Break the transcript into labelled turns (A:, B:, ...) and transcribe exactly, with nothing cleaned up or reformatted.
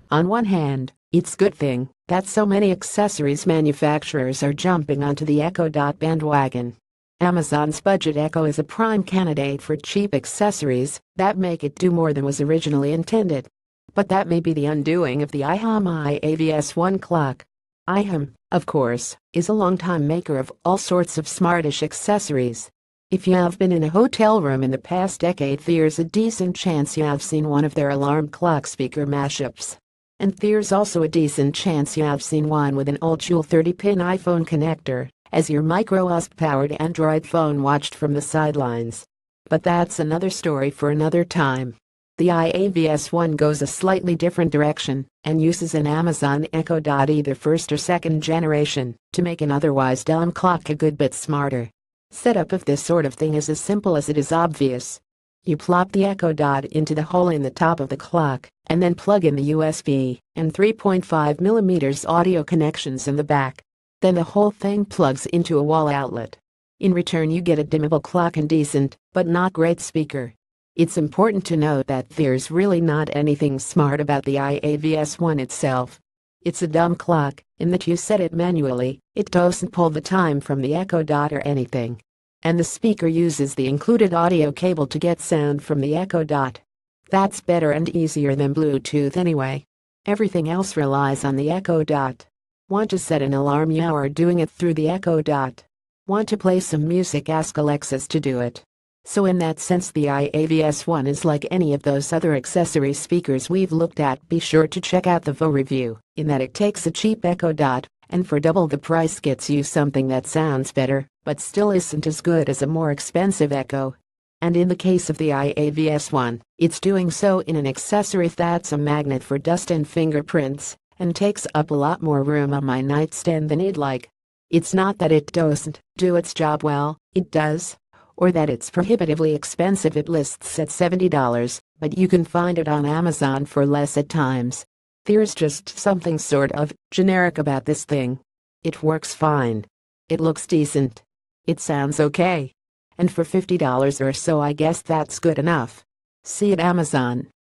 A: On one hand, it's a good thing that so many accessories manufacturers are jumping onto the Echo Dot bandwagon. Amazon's Budget Echo is a prime candidate for cheap accessories that make it do more than was originally intended. But that may be the undoing of the I H O M I A V S one clock. I H O M, of course, is a longtime maker of all sorts of smartish accessories. If you have been in a hotel room in the past decade, there's a decent chance you have seen one of their alarm clock speaker mashups. And there's also a decent chance you have seen one with an old-school thirty-pin iPhone connector, as your micro-U S B-powered Android phone watched from the sidelines. But that's another story for another time. The I A V S one goes a slightly different direction and uses an Amazon Echo Dot either first or second generation to make an otherwise dumb clock a good bit smarter. Setup of this sort of thing is as simple as it is obvious. You plop the Echo Dot into the hole in the top of the clock and then plug in the U S B and three point five millimeter audio connections in the back. Then the whole thing plugs into a wall outlet. In return, you get a dimmable clock and decent, but not great speaker. It's important to note that there's really not anything smart about the I A V S one itself. It's a dumb clock in that you set it manually, it doesn't pull the time from the Echo Dot or anything. And the speaker uses the included audio cable to get sound from the Echo Dot. That's better and easier than Bluetooth anyway. Everything else relies on the Echo Dot. Want to set an alarm? You are doing it through the Echo Dot. Want to play some music? Ask Alexis to do it. So in that sense, the I A V S one is like any of those other accessory speakers we've looked at. Be sure to check out the full review, in that it takes a cheap Echo Dot and for double the price gets you something that sounds better, but still isn't as good as a more expensive Echo. And in the case of the I A V S one, it's doing so in an accessory that's a magnet for dust and fingerprints, and takes up a lot more room on my nightstand than I'd like. It's not that it doesn't do its job well, it does. Or that it's prohibitively expensive. It lists at seventy dollars, but you can find it on Amazon for less at times. There's just something sort of generic about this thing. It works fine. It looks decent. It sounds okay. And for fifty dollars or so, I guess that's good enough. See you at Amazon.